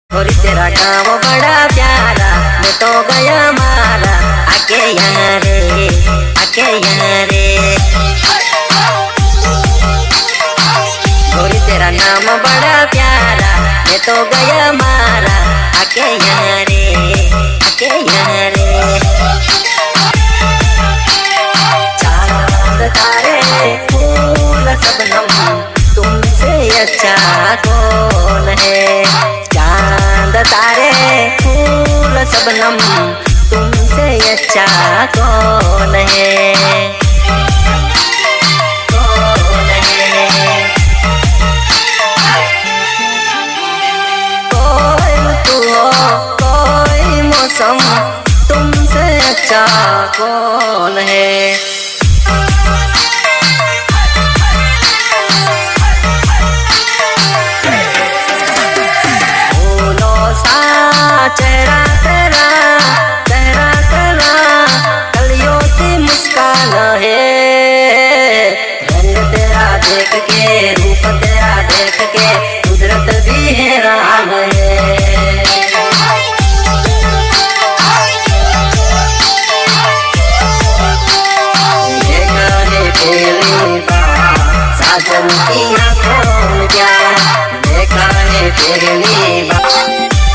और तेरा गाँव बड़ा प्यारा, मैं तो गया मारा आके यहाँ रे, आके यहाँ रे। गोरी तेरा नाम बड़ा प्यारा, मैं तो गया मारा आके यहाँ रे, आके यहाँ रे। चांद तारे फूल सबनम, तुमसे अच्छा कौन है। चांद तारे फूल सबनम, तुमसे अच्छा कौन है, कौन है। कोई ऋतु हो कोई मौसम, तुमसे अच्छा कौन है। चेहरा तेरा, तेरा तेरा कलियों से मुस्कान है। रंग तेरा देख के, रूप तेरा देख के कुदरत भी हैरान है। देखा है पहली बार साजन की आँखों में क्या, देखा है पहली बार।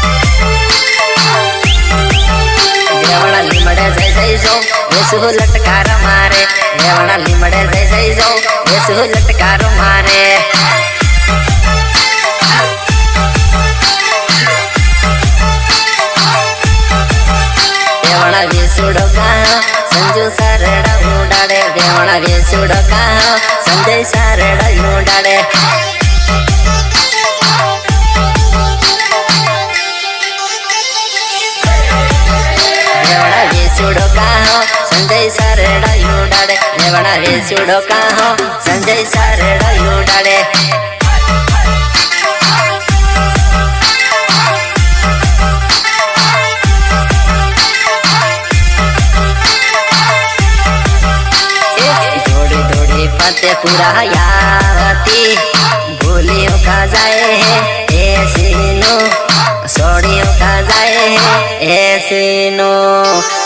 लिमड़े जैसे जो येसु लटकार मारे, रेवड़ा लिमड़े जैसे जो येसु लटकार मारे। देवड़ा वेसुड़ो का संजू सारेड़ा उड़ाड़े, देवड़ा वेसुड़ो का संजय सारेड़ा उड़ाड़े। वेसुड़ो का हो संजय सारेड़ा उड़ाड़े, रेवड़ा वेसुड़ो का हो संजय सारेड़ा उड़ाड़े। दौड़ी दौड़ी फतेहपुरा यावती, भूलियों का जाए है ऐसी नो, सोड़ियों का जाए है ऐसी नो।